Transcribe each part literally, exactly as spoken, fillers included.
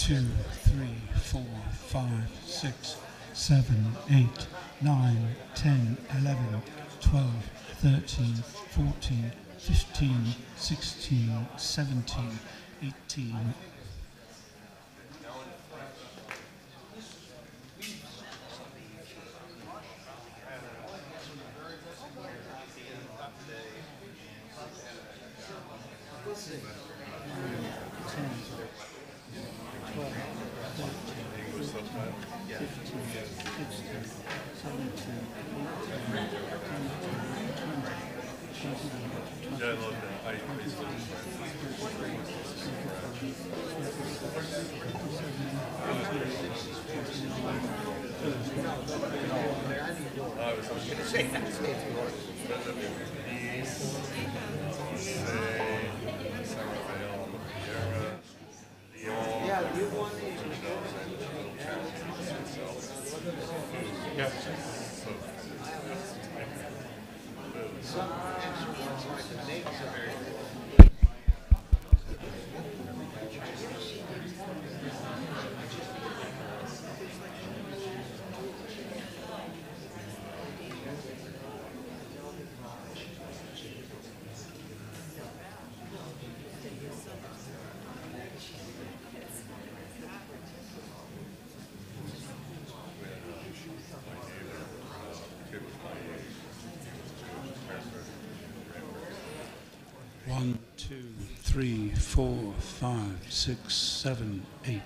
two, three, four, five, six, seven, eight, nine, ten, eleven, twelve, thirteen, fourteen, fifteen, sixteen, seventeen, eighteen. Yeah, I love that. I, I used to I was going to say that. Yeah, you won it. Yeah. Some actually ones like the names are very good. One, two, three, four, five, six, seven, eight.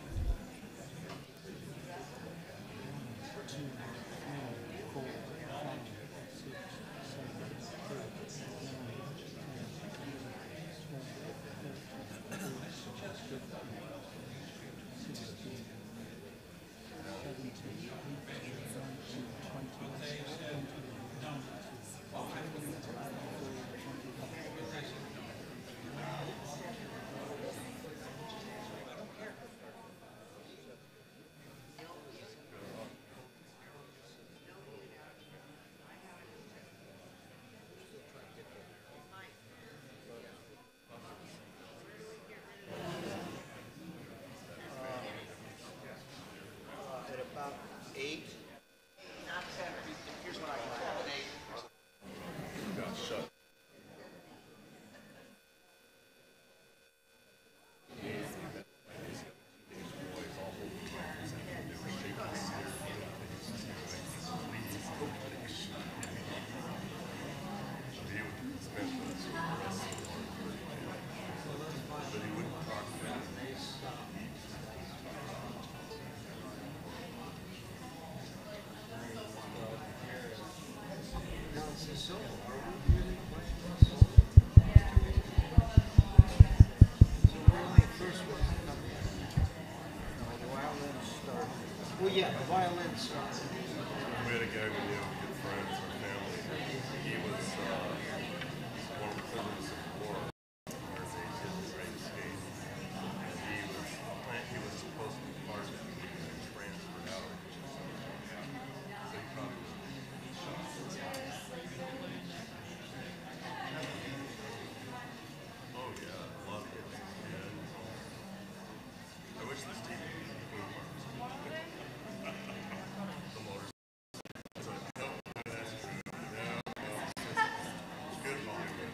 So, are we really playing this? So we're only first one to come in. No, the violin started. Well, yeah, the violin started. We had a guy we knew, good friends, our family. He was uh, one of the prisoners of war, where they did the great escape. And he was he was supposed to be part of it. He was transferred out. So he probably was shot. Oh yeah, loved it. Yeah. I wish this T V was cool. The motors. It's like, nope, that's true. No, no, it's just, it's good volume.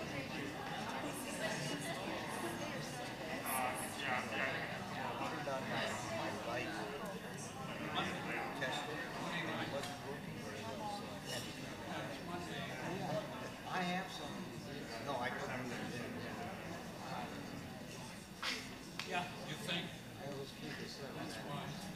Turned on my, my light. Test it. It wasn't working very well, so I had to turn it on. I have some. No, I couldn't even do it. Yeah, you think? I always keep this. That's why.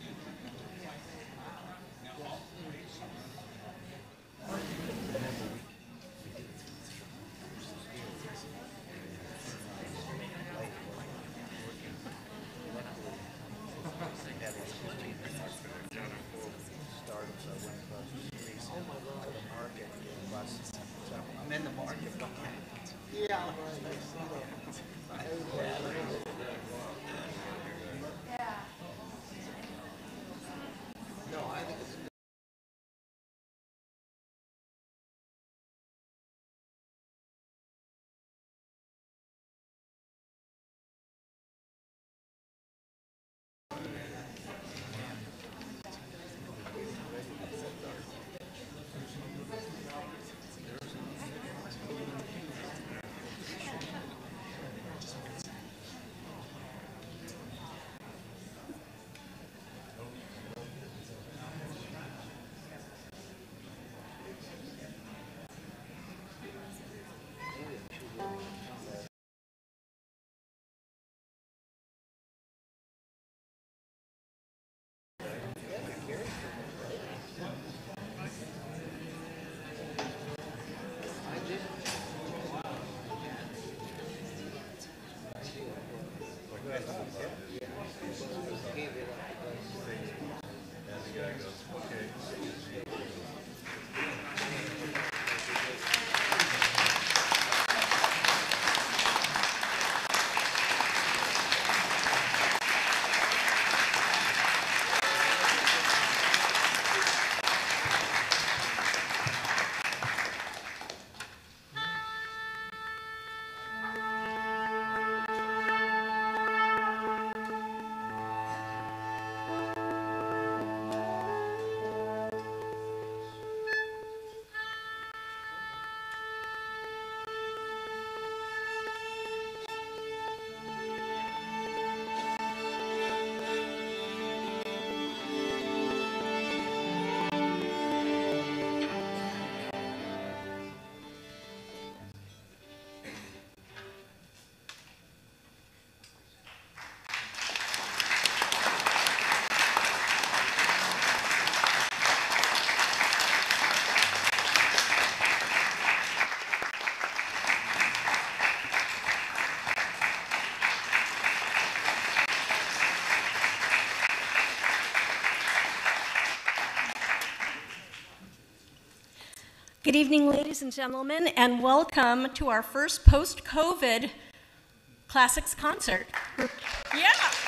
Good evening, ladies and gentlemen, and welcome to our first post-COVID classics concert. Yeah.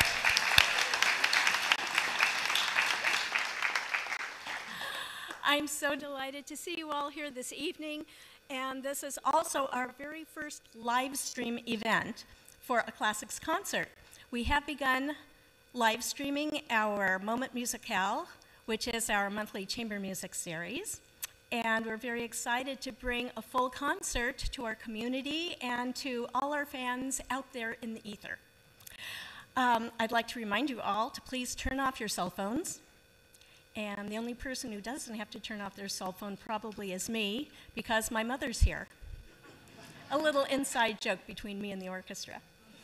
I'm so delighted to see you all here this evening, and this is also our very first live stream event for a classics concert. We have begun live streaming our Moment Musicale, which is our monthly chamber music series. And we're very excited to bring a full concert to our community and to all our fans out there in the ether. Um, I'd like to remind you all to please turn off your cell phones. And the only person who doesn't have to turn off their cell phone probably is me, because my mother's here. A little inside joke between me and the orchestra.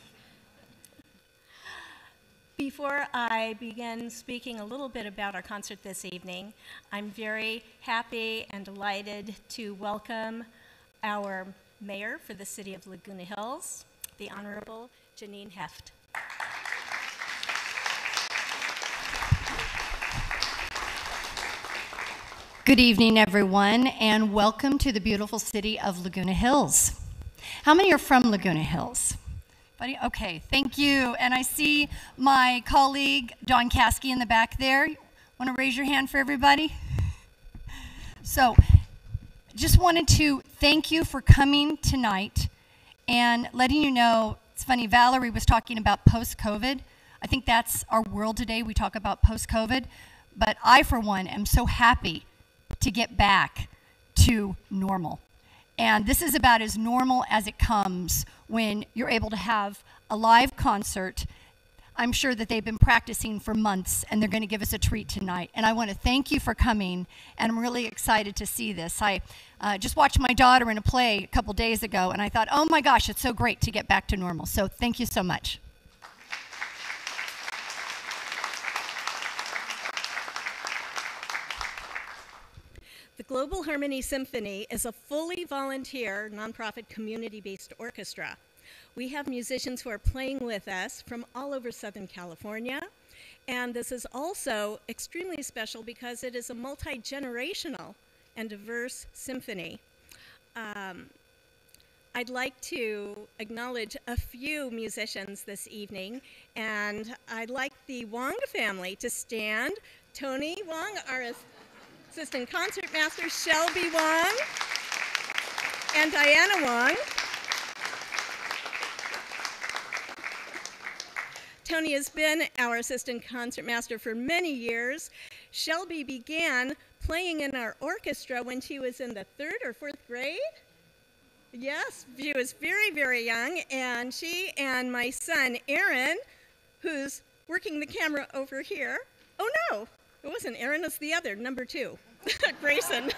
Before I begin speaking a little bit about our concert this evening, I'm very happy and delighted to welcome our mayor for the city of Laguna Hills, the Honorable Janine Heft. Good evening, everyone, and welcome to the beautiful city of Laguna Hills. How many are from Laguna Hills? Okay, thank you. And I see my colleague, Don Caskey, in the back there. Want to raise your hand for everybody? So, just wanted to thank you for coming tonight and letting you know, it's funny, Valerie was talking about post-COVID. I think that's our world today. We talk about post-COVID. But I, for one, am so happy to get back to normal. And this is about as normal as it comes when you're able to have a live concert. I'm sure that they've been practicing for months, and they're going to give us a treat tonight. And I want to thank you for coming, and I'm really excited to see this. I uh, just watched my daughter in a play a couple days ago, and I thought, oh my gosh, it's so great to get back to normal. So thank you so much. The Global Harmony Symphony is a fully volunteer, nonprofit, community-based orchestra. We have musicians who are playing with us from all over Southern California, and this is also extremely special because it is a multi-generational and diverse symphony. Um, I'd like to acknowledge a few musicians this evening, and I'd like the Wong family to stand. Tony Wong, our assistant concertmaster, Shelby Wong, and Diana Wong. Tony has been our assistant concertmaster for many years. Shelby began playing in our orchestra when she was in the third or fourth grade. Yes, she was very, very young, and she and my son, Aaron, who's working the camera over here. Oh no, it wasn't Aaron, it's the other, number two, Grayson.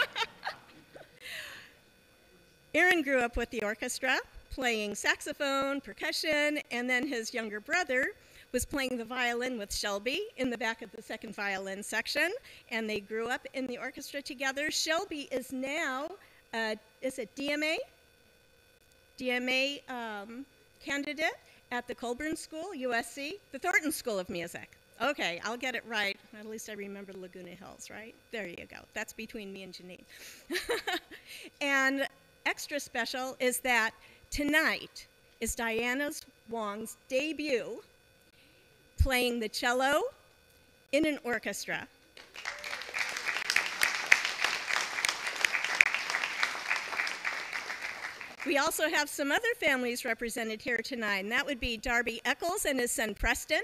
Aaron grew up with the orchestra, playing saxophone, percussion, and then his younger brother was playing the violin with Shelby in the back of the second violin section, and they grew up in the orchestra together. Shelby is now, uh, is it D M A? D M A um, candidate at the Colburn School, U S C, the Thornton School of Music. Okay, I'll get it right. At least I remember Laguna Hills, right? There you go. That's between me and Janine. And extra special is that tonight is Diana Wong's debut playing the cello in an orchestra. We also have some other families represented here tonight, and that would be Darby Eccles and his son Preston.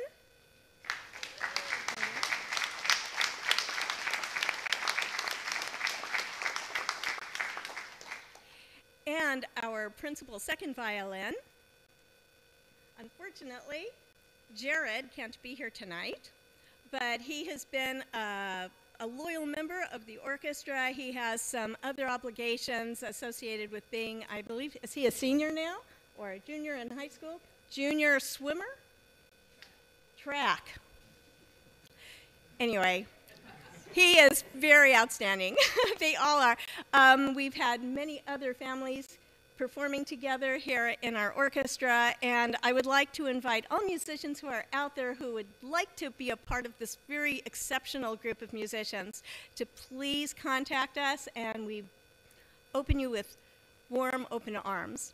And our principal second violin. Unfortunately, Jared can't be here tonight, but he has been a, a loyal member of the orchestra. He has some other obligations associated with being, I believe, is he a senior now or a junior in high school? Junior swimmer? Track. Anyway, he is very outstanding. They all are. Um, we've had many other families performing together here in our orchestra, and I would like to invite all musicians who are out there who would like to be a part of this very exceptional group of musicians to please contact us, and we open you with warm, open arms.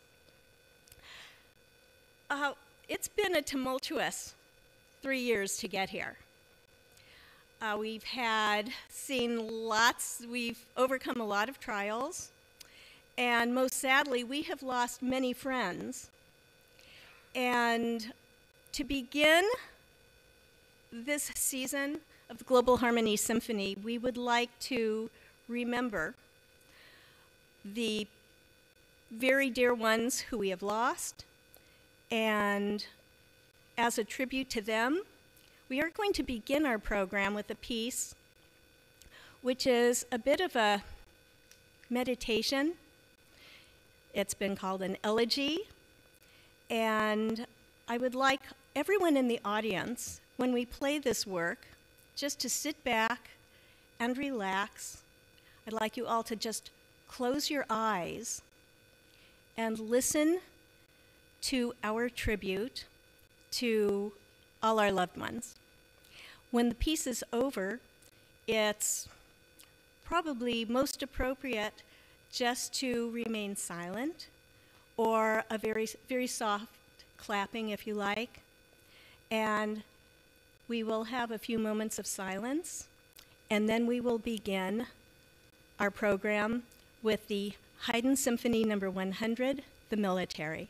Uh, it's been a tumultuous three years to get here. Uh, we've had seen lots, we've overcome a lot of trials, and most sadly, we have lost many friends. And to begin this season of the Global Harmony Symphony, we would like to remember the very dear ones who we have lost, and as a tribute to them, we are going to begin our program with a piece which is a bit of a meditation. It's been called an elegy, and I would like everyone in the audience, when we play this work, just to sit back and relax. I'd like you all to just close your eyes and listen to our tribute to all our loved ones. When the piece is over, it's probably most appropriate just to remain silent, or a very, very soft clapping if you like. And we will have a few moments of silence, and then we will begin our program with the Haydn Symphony number one hundred, The Military.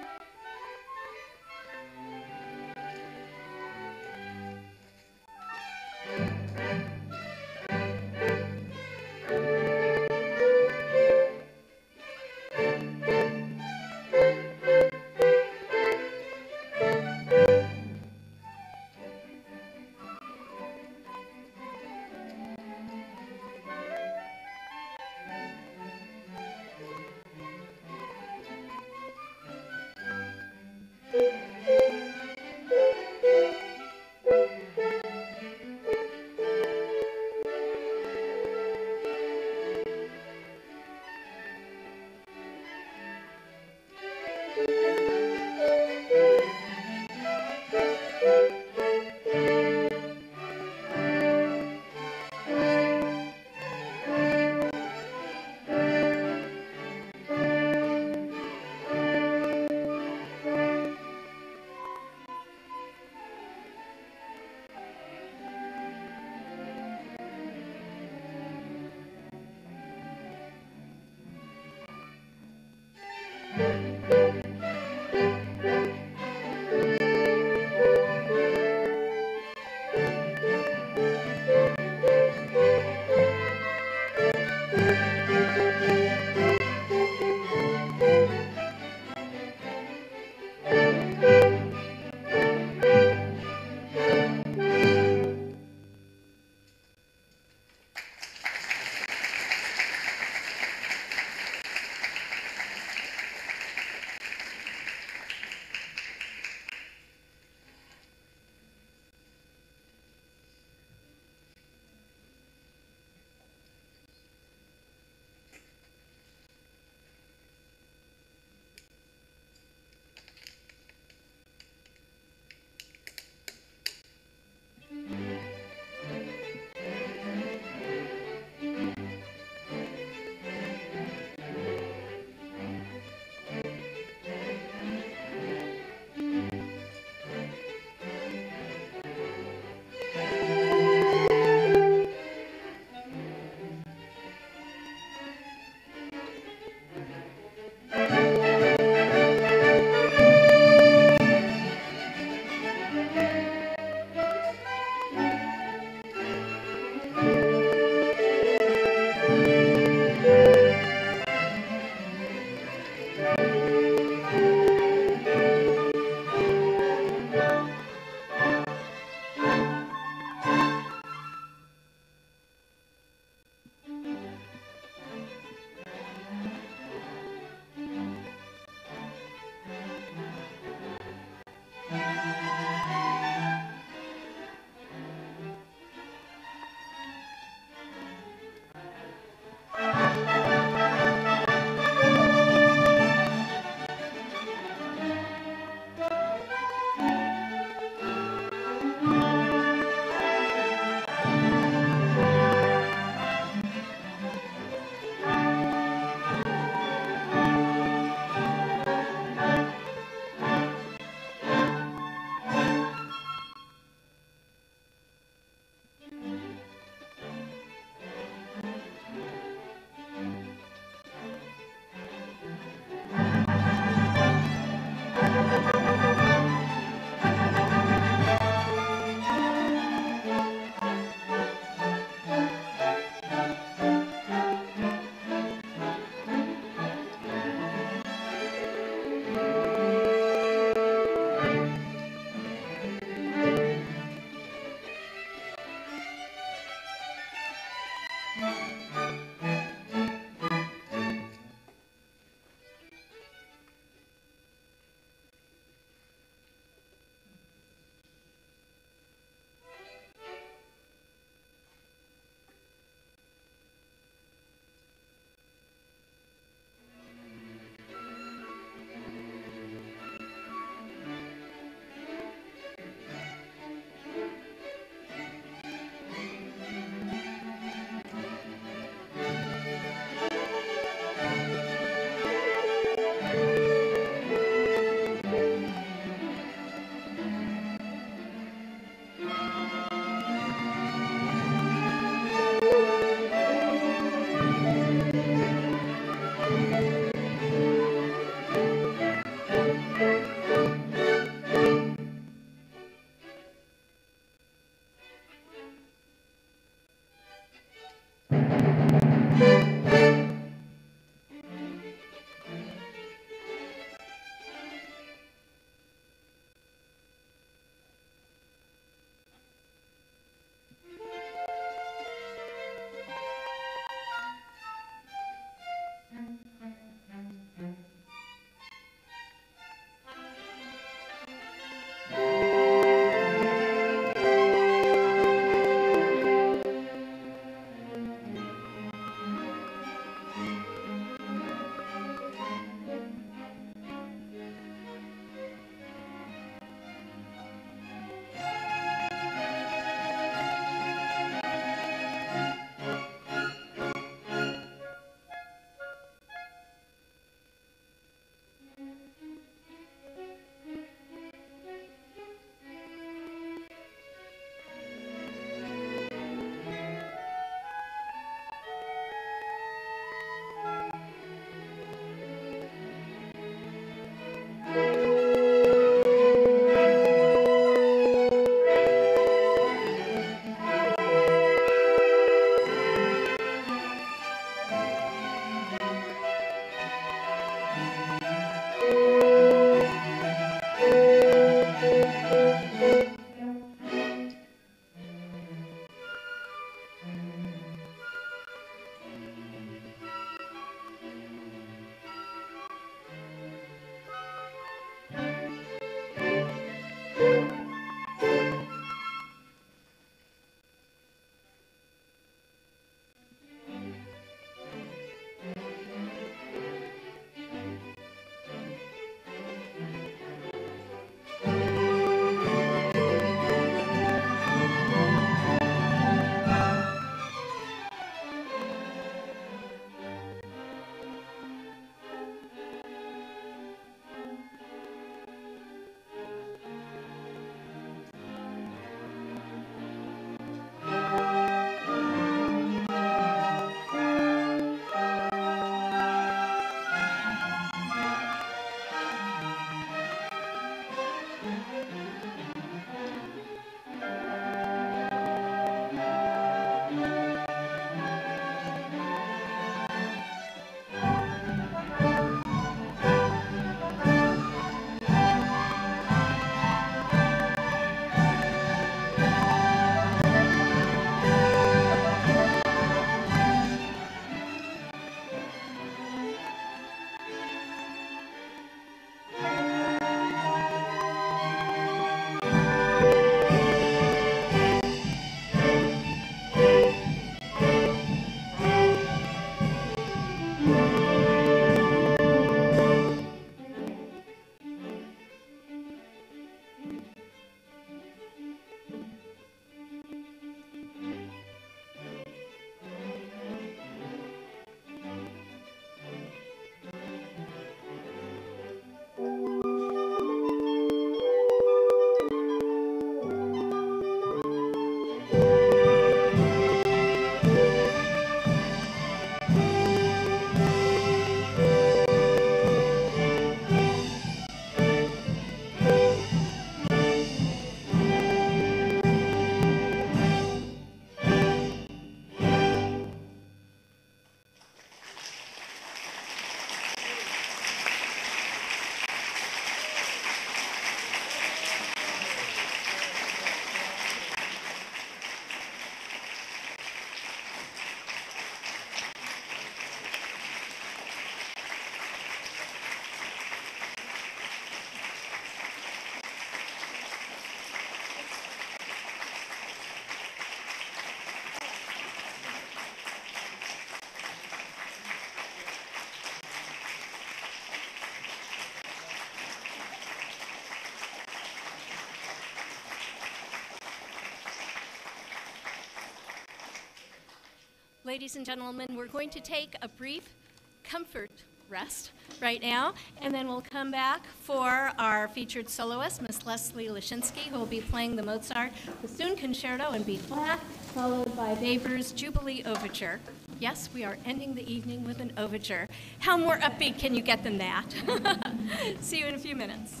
Ladies and gentlemen, we're going to take a brief comfort rest right now, and then we'll come back for our featured soloist, Miss Leslie Lashinsky, who will be playing the Mozart Bassoon Concerto in B flat, followed by Weber's Jubilee Overture. Yes, we are ending the evening with an overture. How more upbeat can you get than that? See you in a few minutes.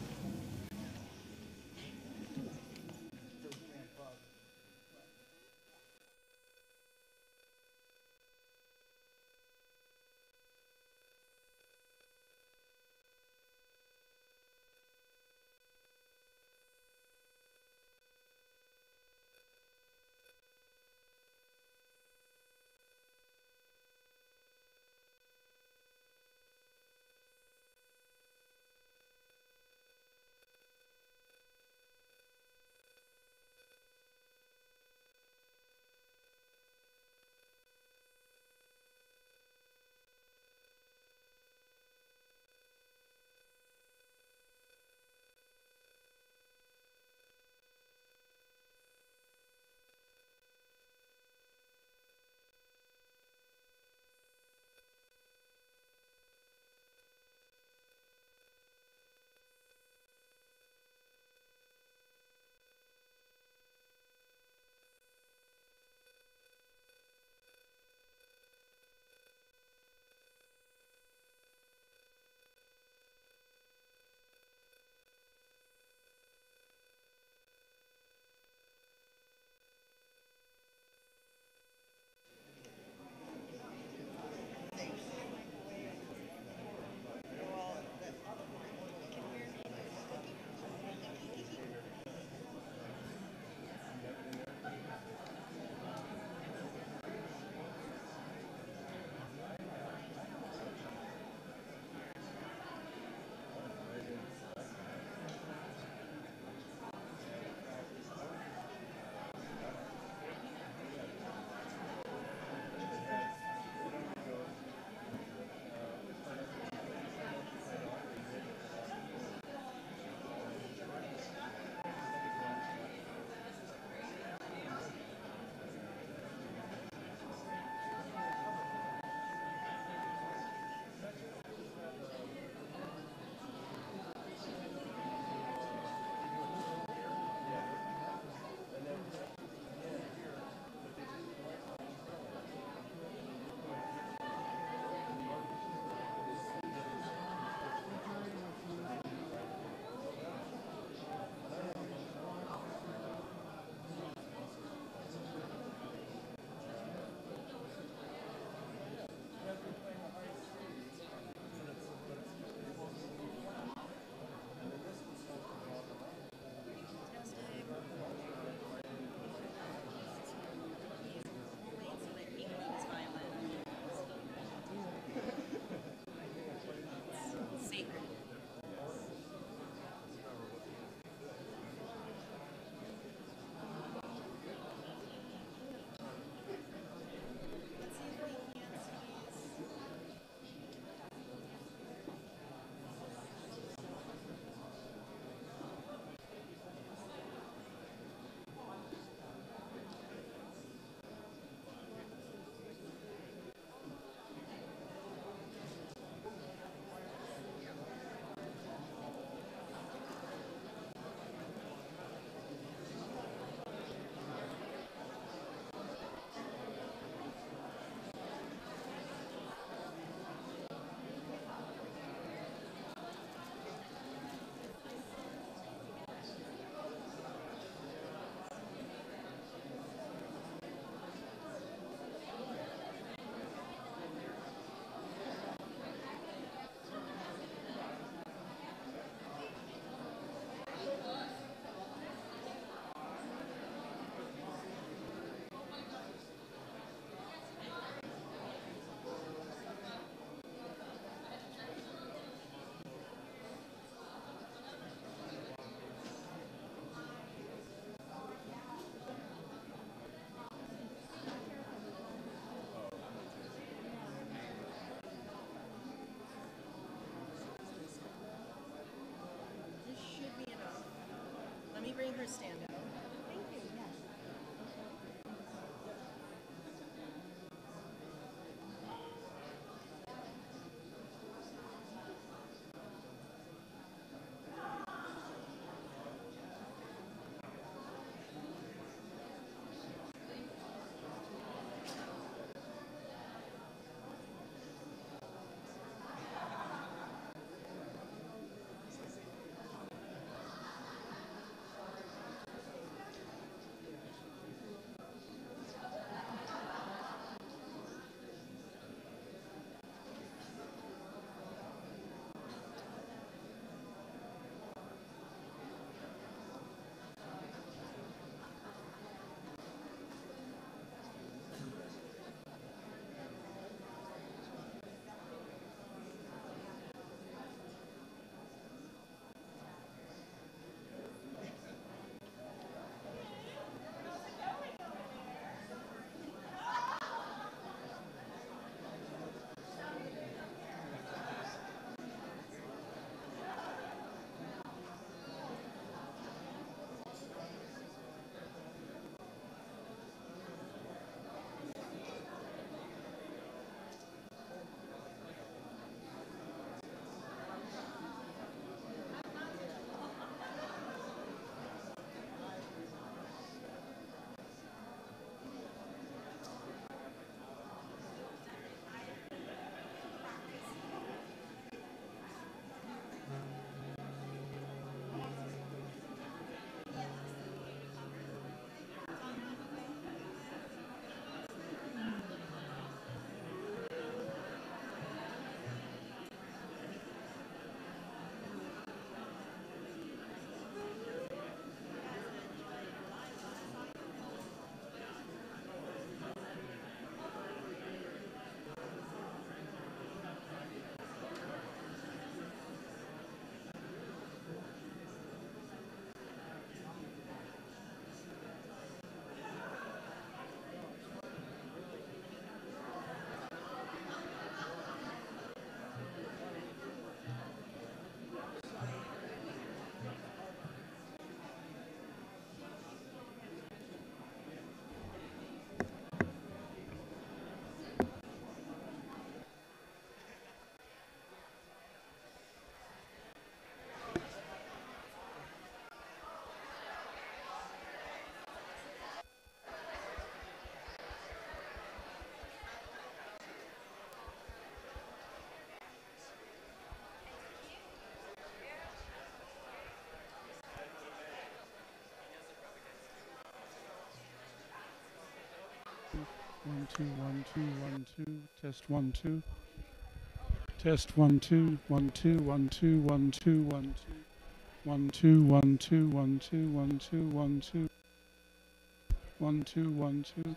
bring her stand up. Thank you, yes. One, two, one, two, one, two. Test one, two. Test one, two, one, two, one, two, one, two, one, two. One, two, one, two, one, two, one, two, one, two. One, two, one, two.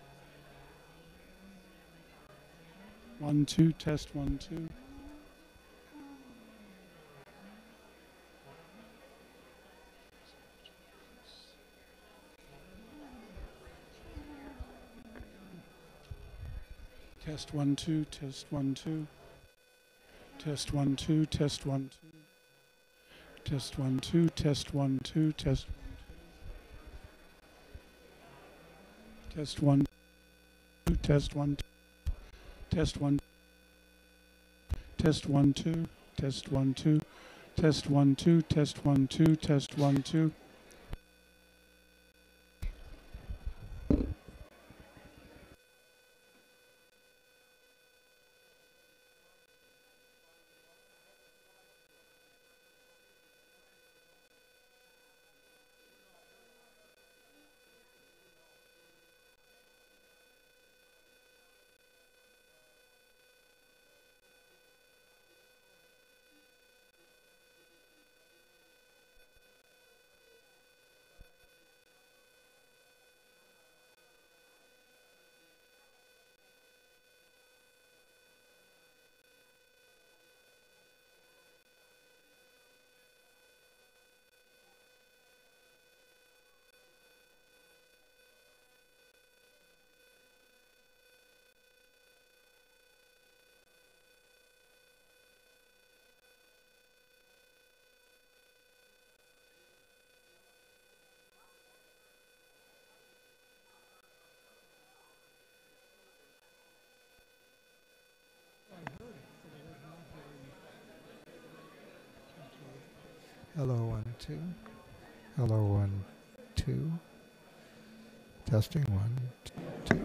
One, two, test one, two. Test one, two, test one, two. Test one, two, test one, two. Test one, two, test one, two, test. Test one, two, test one, test one, test one, two, test one, two, test one, two, test one, two, test one, two. Hello, one, two. Hello, one, two. Testing one, two.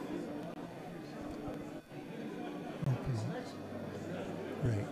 Okay. Great.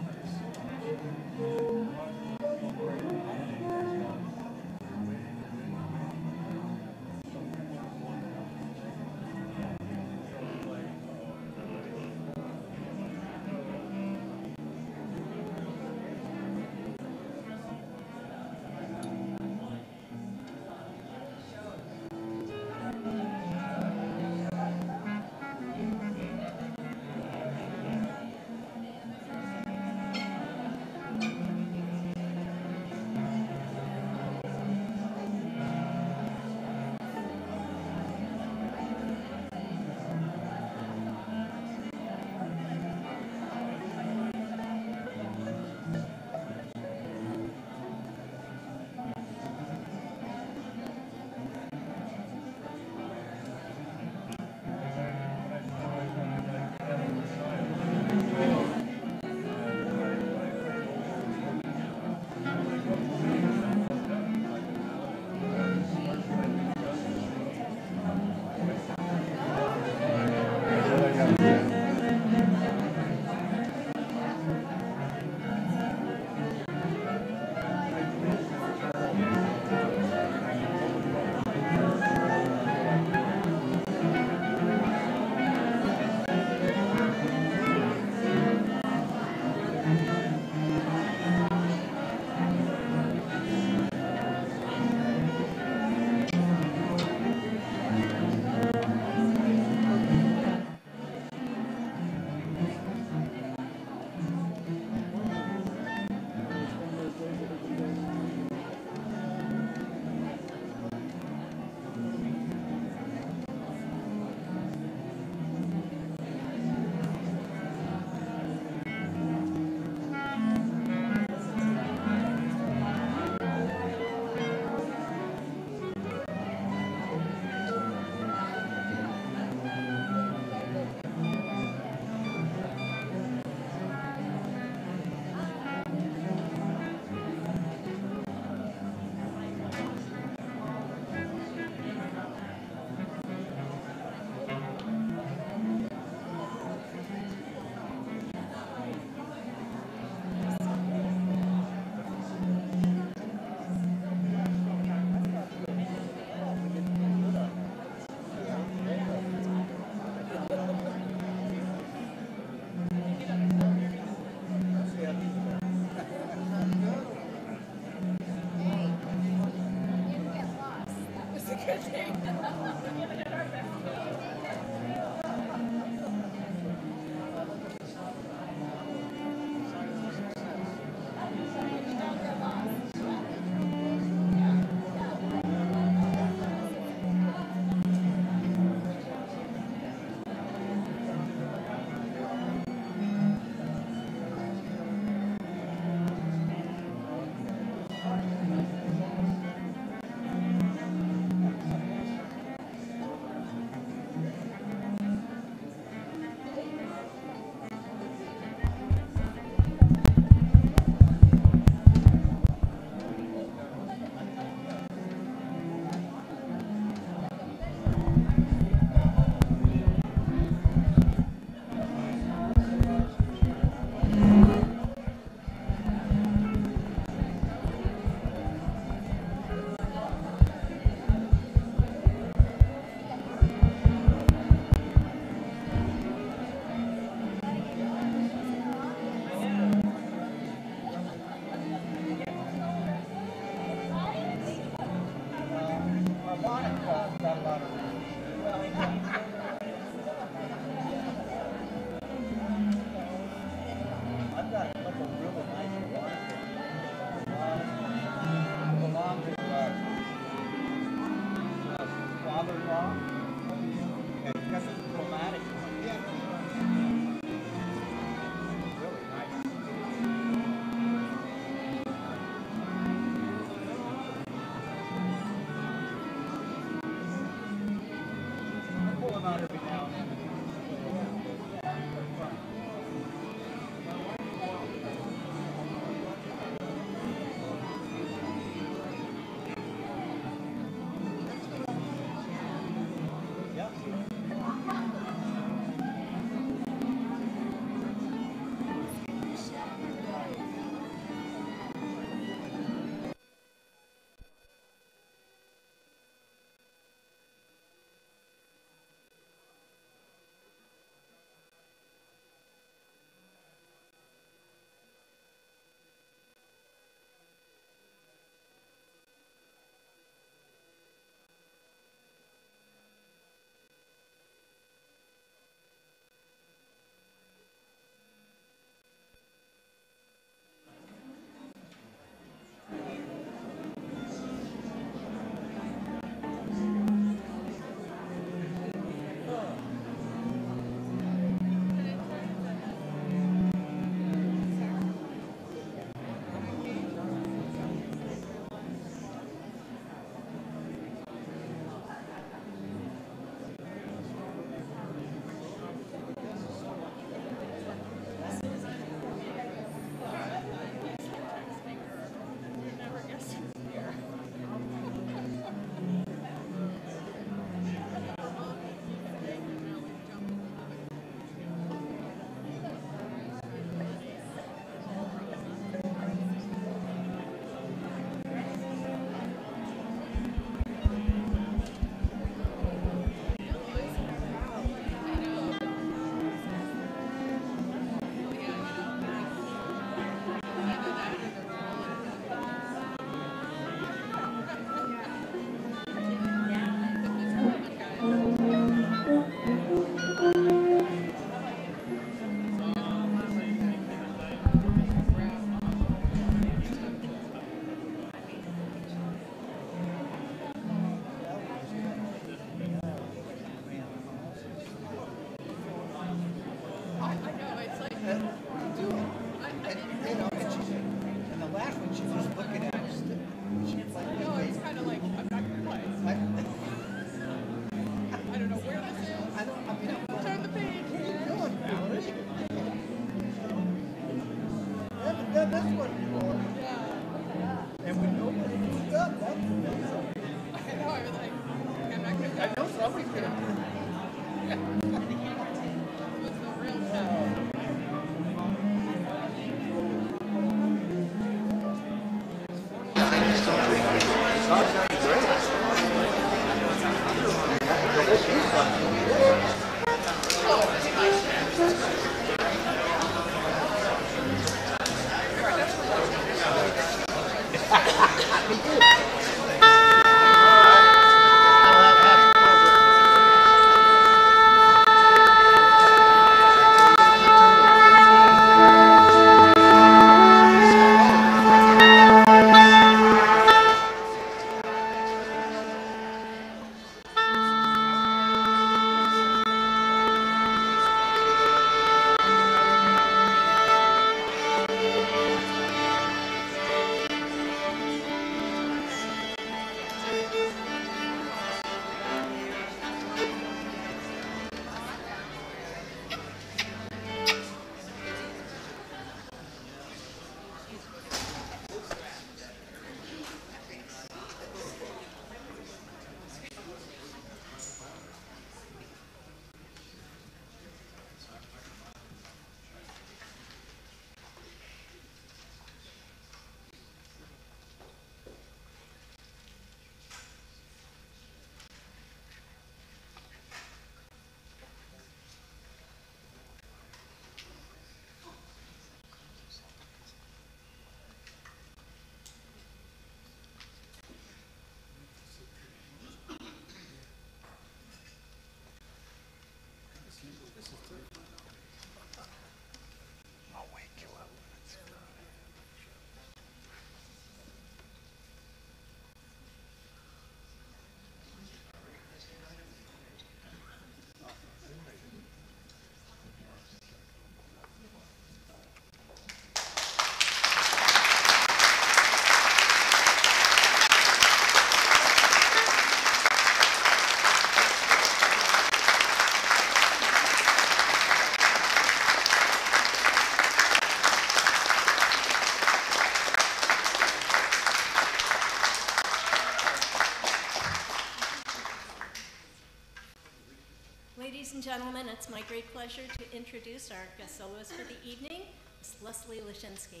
and it's my great pleasure to introduce our guest soloist for the evening, Miss Leslie Lashinsky.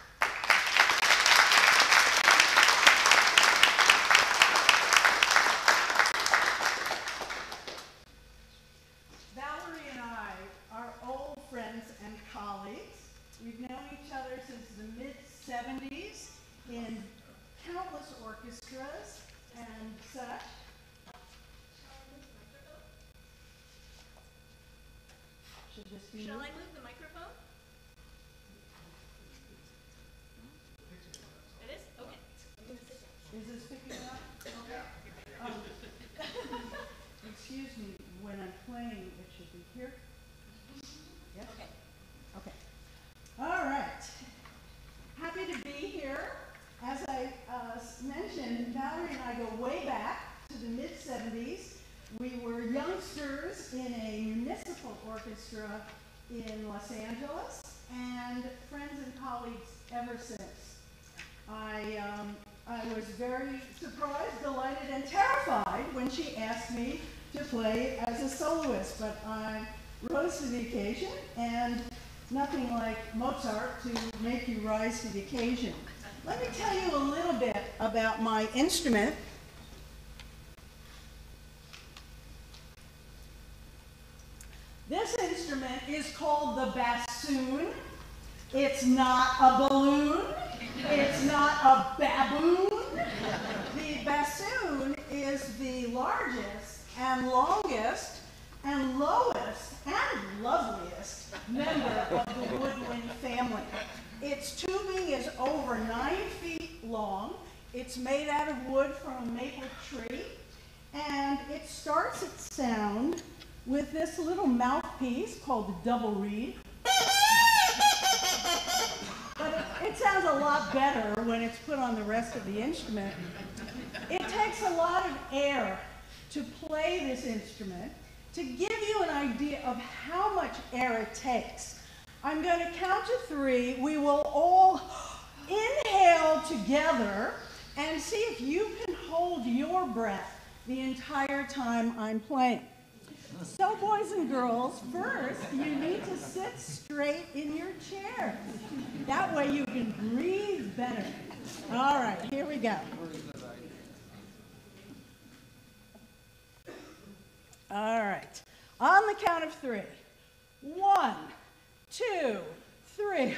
Valerie and I are old friends and colleagues. We've known each other since the mid seventies in countless orchestras and such. Should this be Shall moved? I move the microphone? It is? Okay. I'm going to sit down. Is this picking up? Okay. Um, excuse me, when I'm playing, it should be here. Yes? Okay. Okay. All right. Happy to be here. As I uh, mentioned, Valerie and I go way back to the mid seventies. We were youngsters in a municipal orchestra in Los Angeles, and friends and colleagues ever since. I, um, I was very surprised, delighted, and terrified when she asked me to play as a soloist, but I rose to the occasion, and nothing like Mozart to make you rise to the occasion. Let me tell you a little bit about my instrument. This instrument is called the bassoon. It's not a balloon. It's not a baboon. The bassoon is the largest and longest and lowest and loveliest member of the woodwind family. Its tubing is over nine feet long. It's made out of wood from a maple tree, and it starts its sound with this little mouthpiece called the double reed. But it, it sounds a lot better when it's put on the rest of the instrument. It takes a lot of air to play this instrument. To give you an idea of how much air it takes, I'm going to count to three. We will all inhale together and see if you can hold your breath the entire time I'm playing. So, boys and girls, first you need to sit straight in your chair. That way you can breathe better. All right, here we go. All right. On the count of three. One, two, three.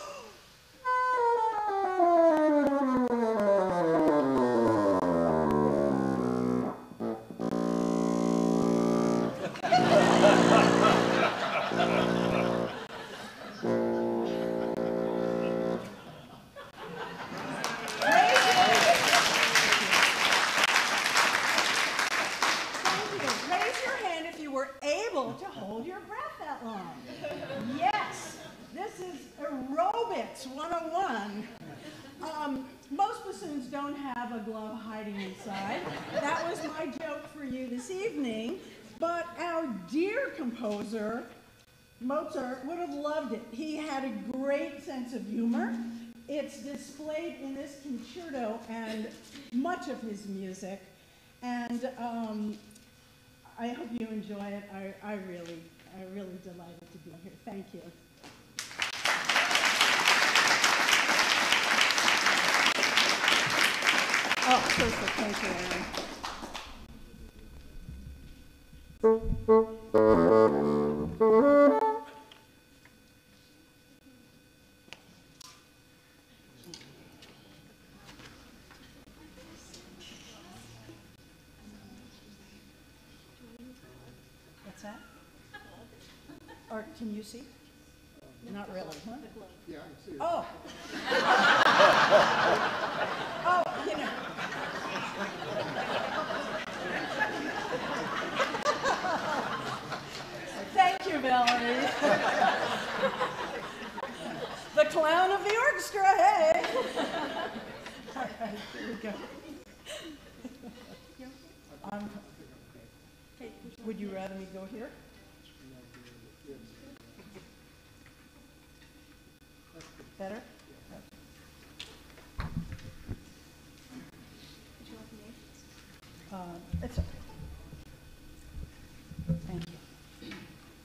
To hold your breath that long. Yes, this is aerobics one oh one. Um, most bassoons don't have a glove hiding inside. That was my joke for you this evening, but our dear composer, Mozart, would have loved it. He had a great sense of humor. It's displayed in this concerto and much of his music, and um, I hope you enjoy it. I, I really, I really delighted to be here. Thank you. Oh, perfect. Thank you, Aaron. What's that? Or can you see? Not really, huh? Yeah, I see it. Oh. Oh, you know. Thank you, Valerie. The clown of the orchestra, hey! All right, here we go. Um, hey, would you rather me go here? Better? Uh, it's okay. Thank you.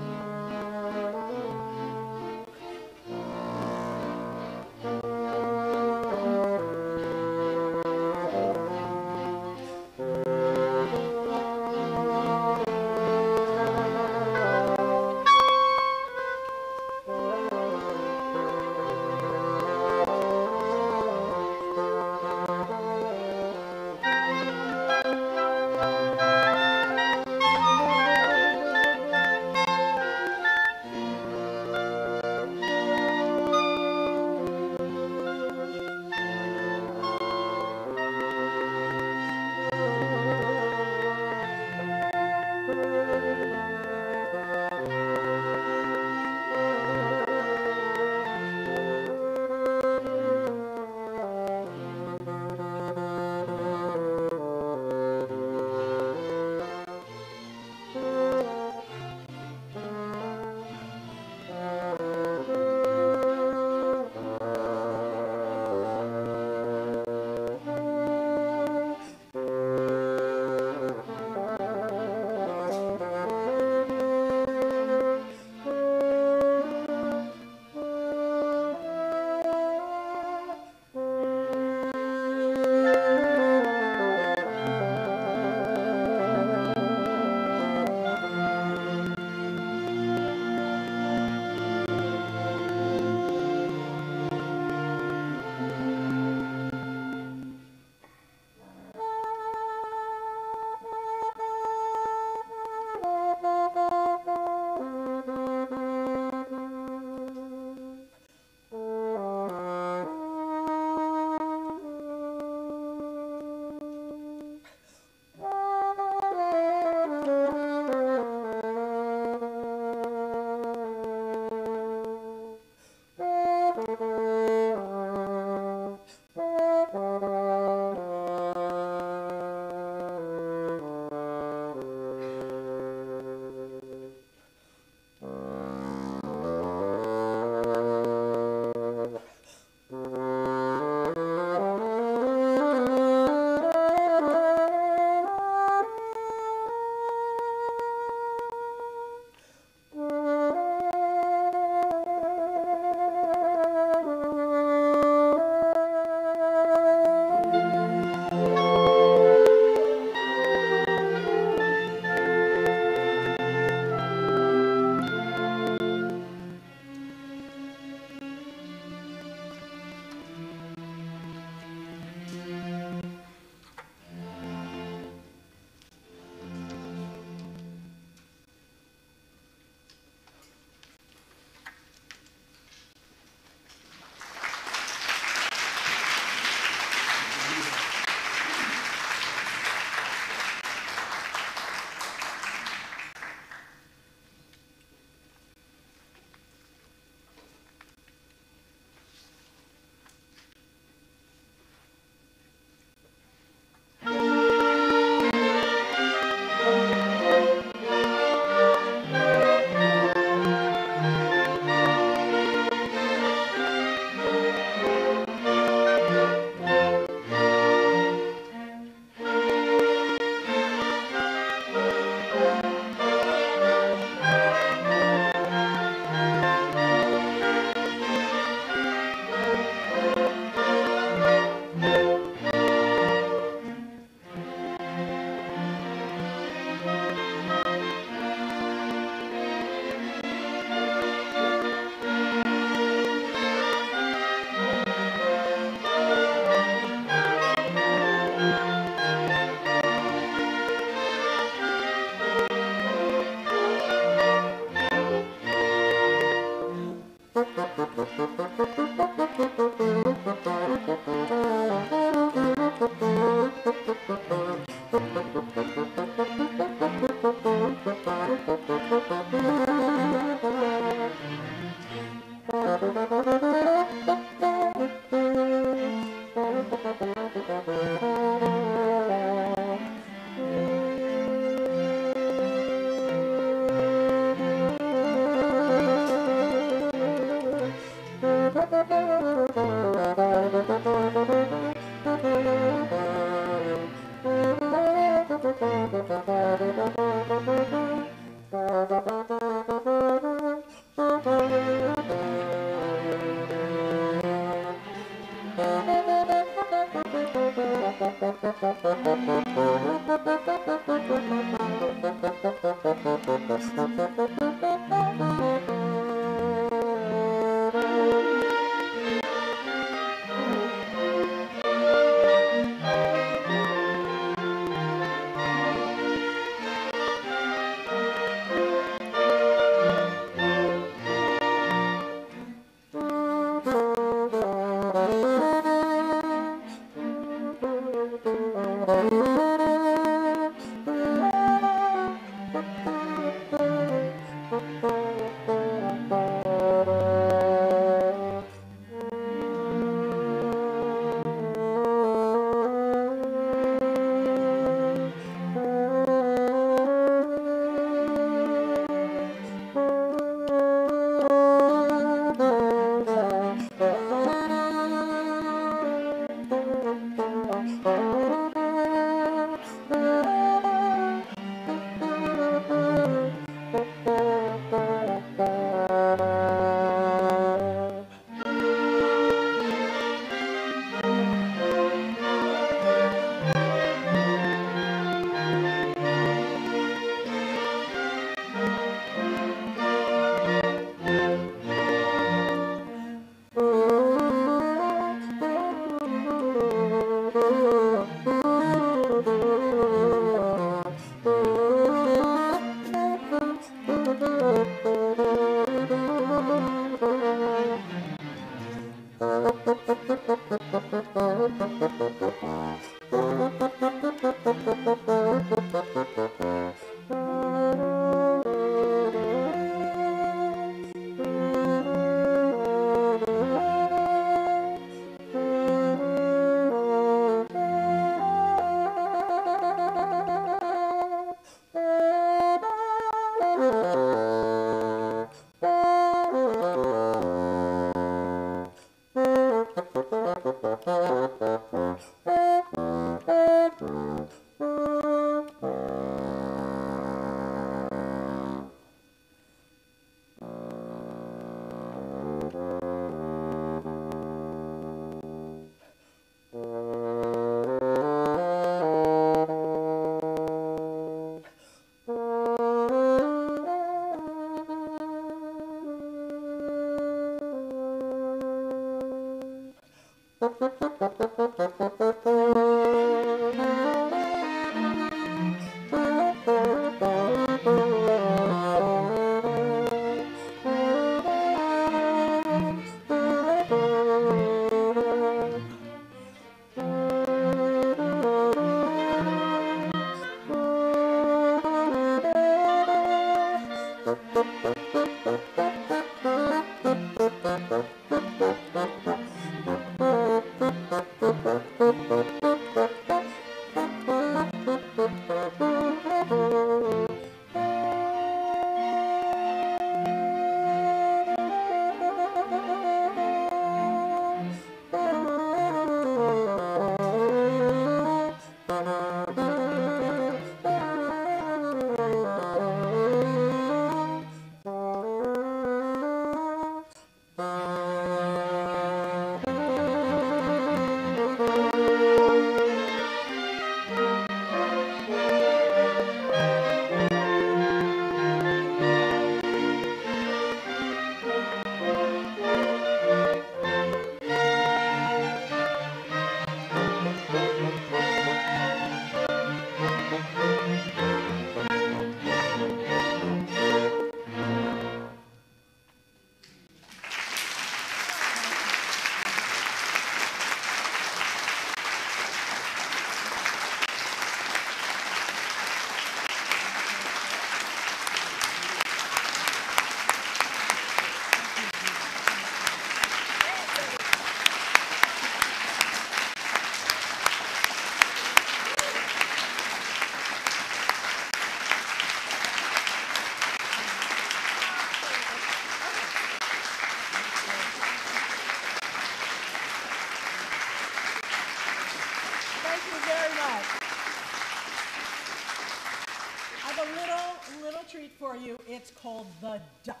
It's called The Duck.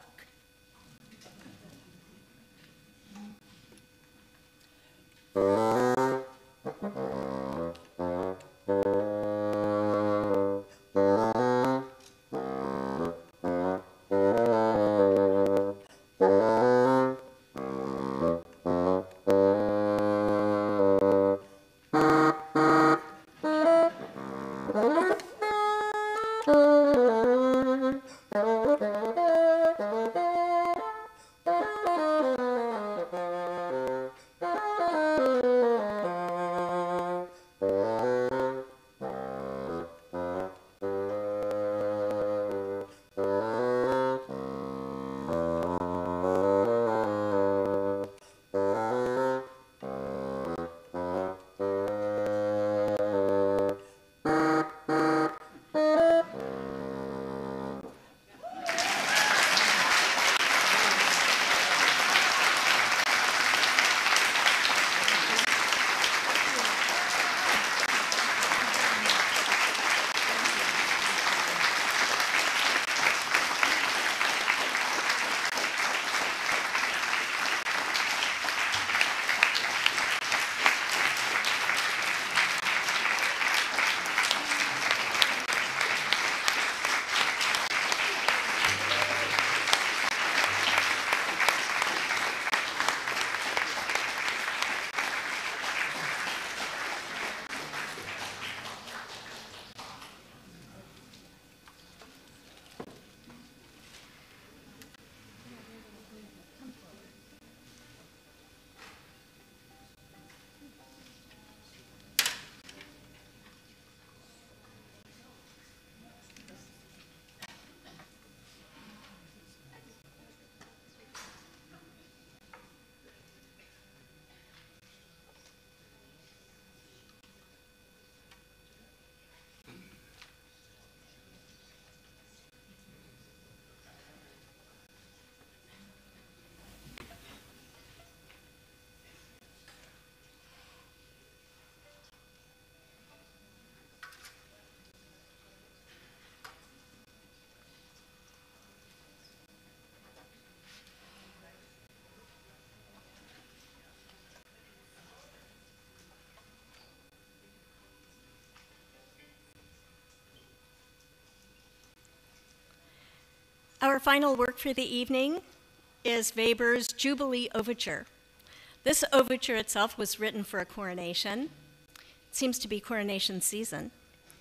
Our final work for the evening is Weber's Jubilee Overture. This overture itself was written for a coronation. It seems to be coronation season.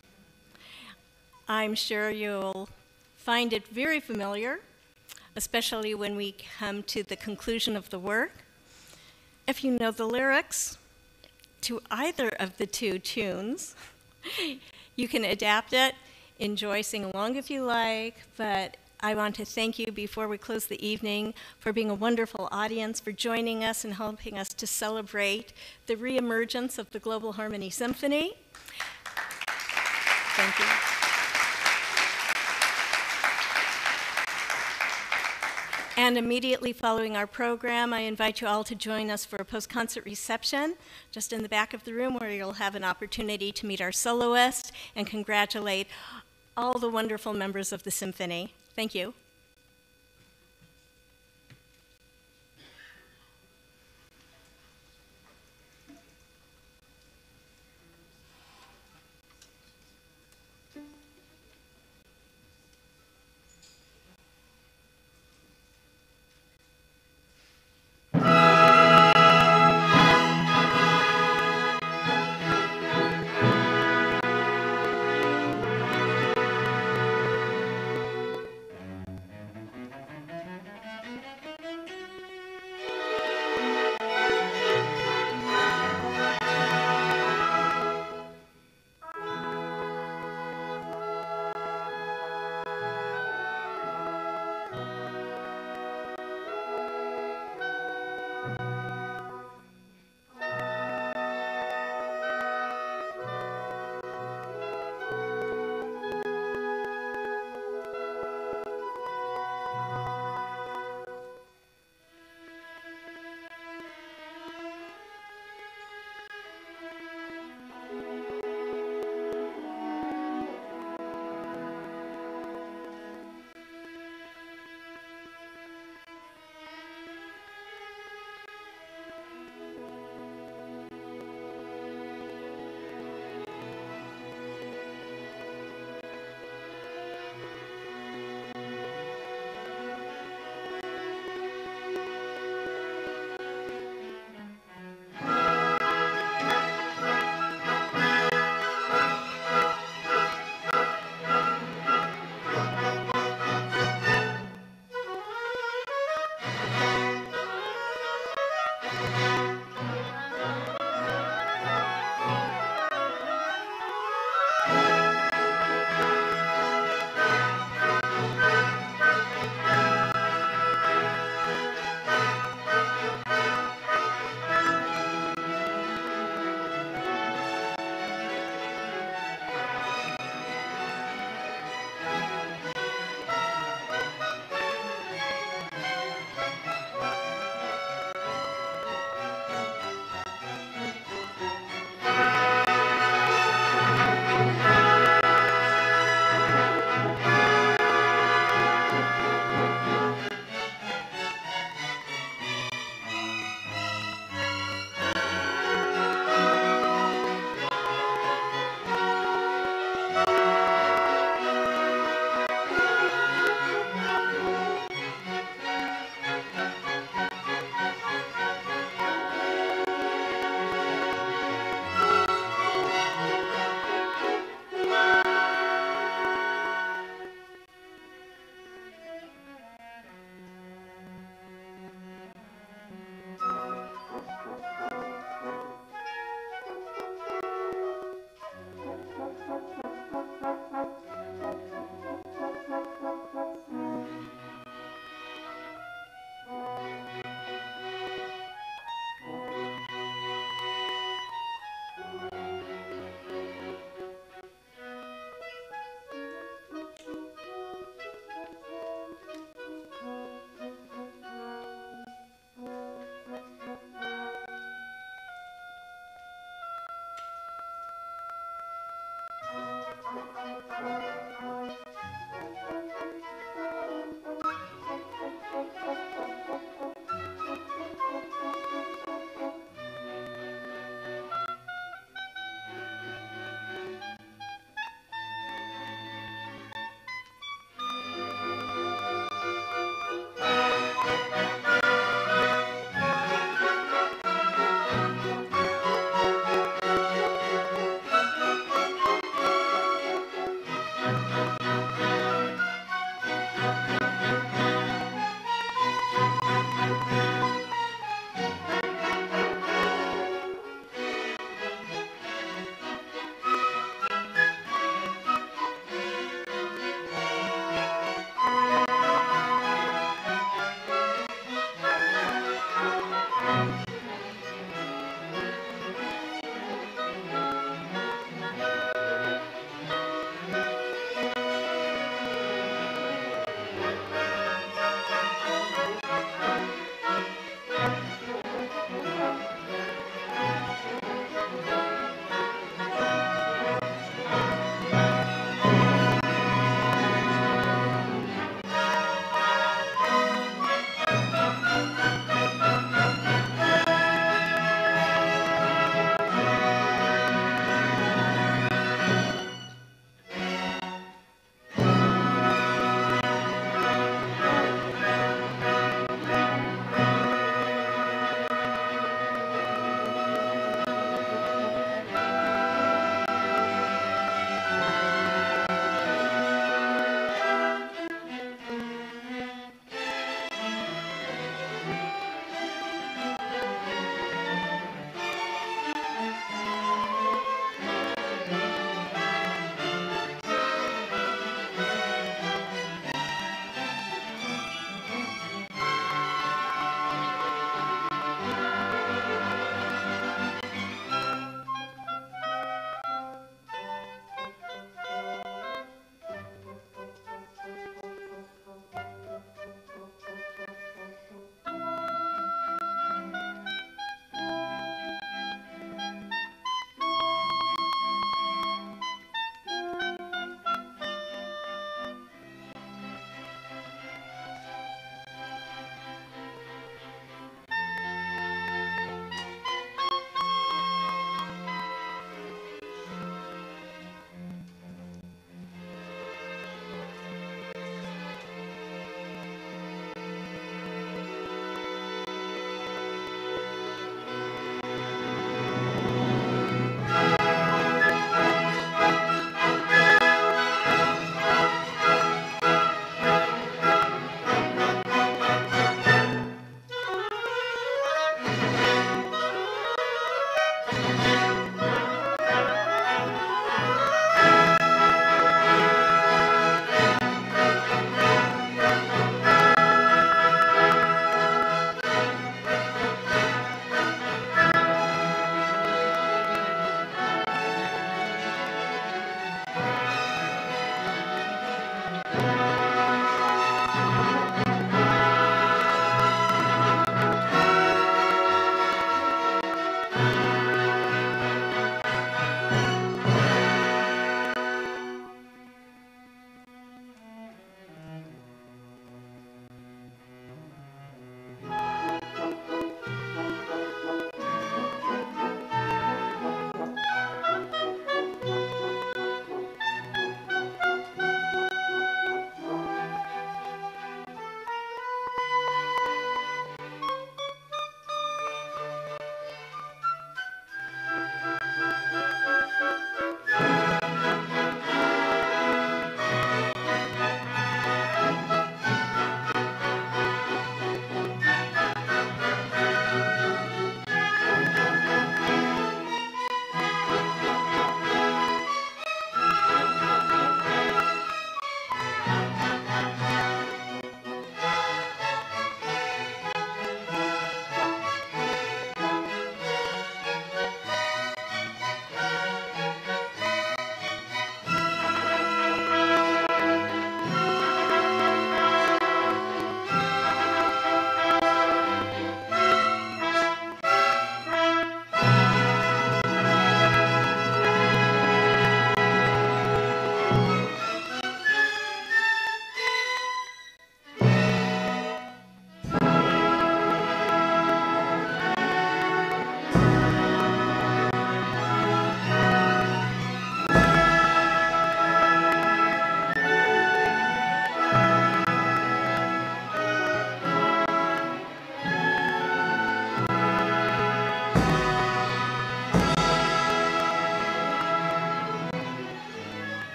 I'm sure you'll find it very familiar, especially when we come to the conclusion of the work. If you know the lyrics to either of the two tunes, you can adapt it, enjoy, sing along if you like, but I want to thank you before we close the evening for being a wonderful audience, for joining us and helping us to celebrate the reemergence of the Global Harmony Symphony. Thank you. And immediately following our program, I invite you all to join us for a post-concert reception just in the back of the room, where you'll have an opportunity to meet our soloist and congratulate all the wonderful members of the symphony. Thank you.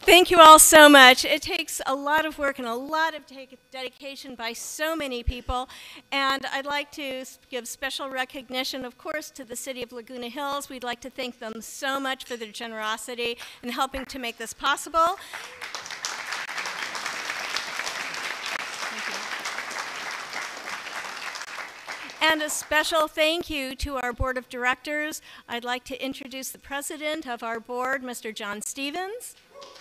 Thank you all so much. It takes a lot of work and a lot of dedication by so many people. And I'd like to give special recognition, of course, to the City of Laguna Hills. We'd like to thank them so much for their generosity in helping to make this possible. And a special thank you to our board of directors. I'd like to introduce the president of our board, Mister John Stevens.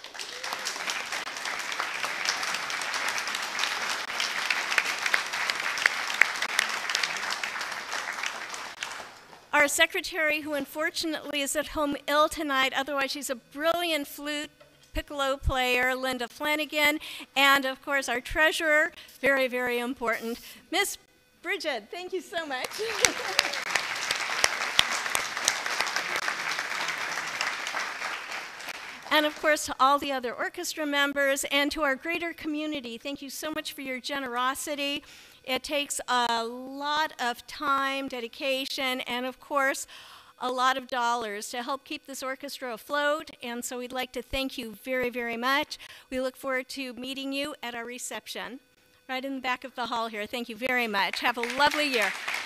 Our secretary, who unfortunately is at home ill tonight, otherwise she's a brilliant flute piccolo player, Linda Flanagan, and of course our treasurer, very, very important, Miss Bridget. Thank you so much. And of course to all the other orchestra members and to our greater community, thank you so much for your generosity. It takes a lot of time, dedication, and of course, a lot of dollars to help keep this orchestra afloat, and so we'd like to thank you very, very much. We look forward to meeting you at our reception, right in the back of the hall here. Thank you very much. Have a lovely year.